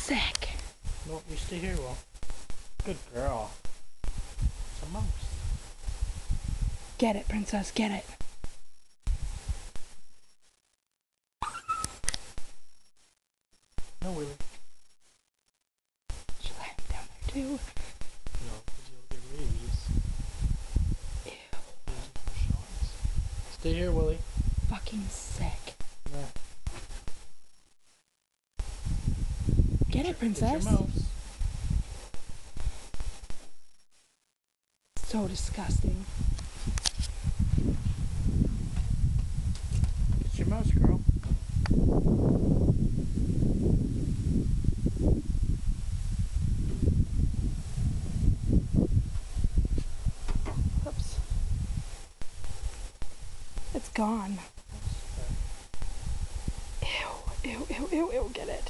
sick. No, you stay here, Will. Good girl. It's a mouse. Get it, princess, get it. No, Willie. Should I have him down there too? No, because you'll get rabies. Ew. For shots. Stay here, Willie. Fucking sick. Yeah. Get it, princess. Get your mouse. So disgusting. Get your mouse, girl. Oops. It's gone. Ew, ew, ew, ew, ew, get it.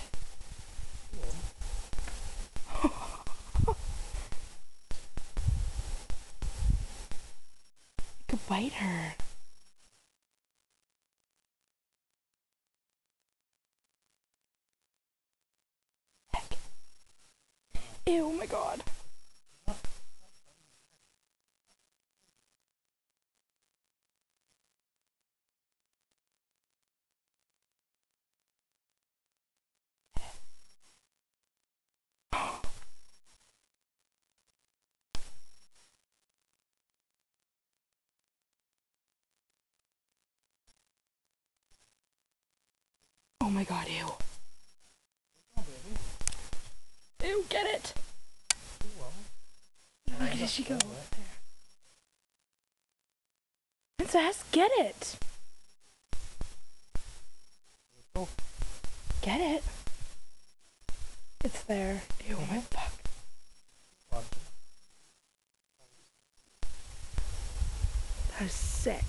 You could bite her. Heck. Ew, oh my god. Oh my god, ew. Ew, get it! Where did she go? There. Princess, get it! Oh. Get it? It's there. Ew, my fuck. That is sick.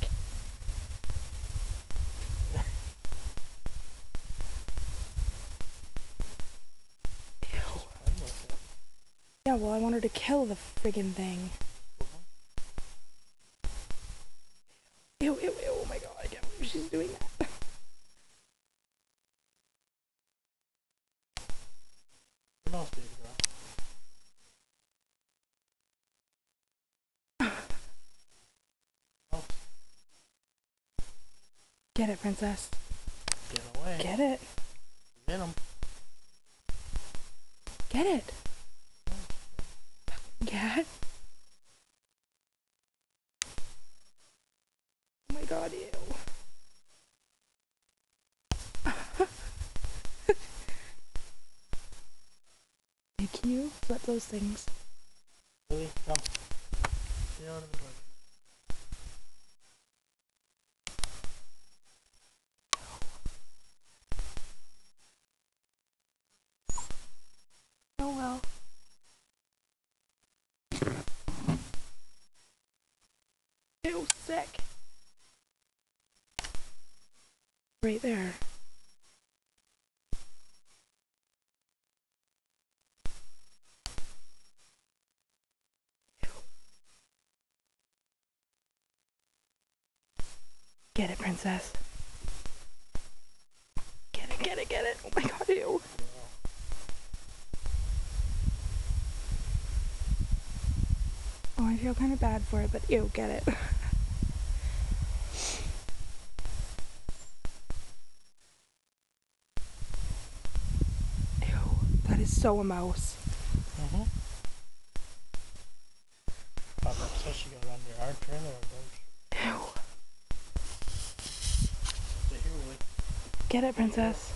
Ew. Yeah, well, I want her to kill the friggin' thing. Ew, ew, ew, oh my god, I can't believe she's doing that. Mouse, baby girl. Mouse. Get it, princess. Get away. Get it. Get him. Get it. Get it. Oh my god, ew. Hey, can you flip those things? Willie, come. Get out of the toilet. Oh well. Ew, sick. Right there. Ew. Get it, princess. Get it, get it, get it. Oh my god, ew. Oh, I feel kind of bad for it, but ew, get it. Ew, that is so a mouse. Mm-hmm. Papa says she got under our trailer. Ew. Stay here, Willie. Get it, princess.